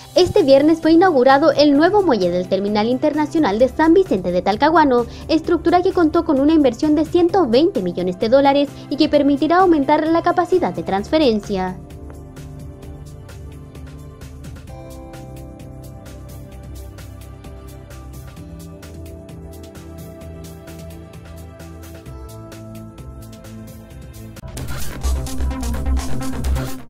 Este viernes fue inaugurado el nuevo muelle del Terminal Internacional de San Vicente de Talcahuano, estructura que contó con una inversión de $120 millones y que permitirá aumentar la capacidad de transferencia.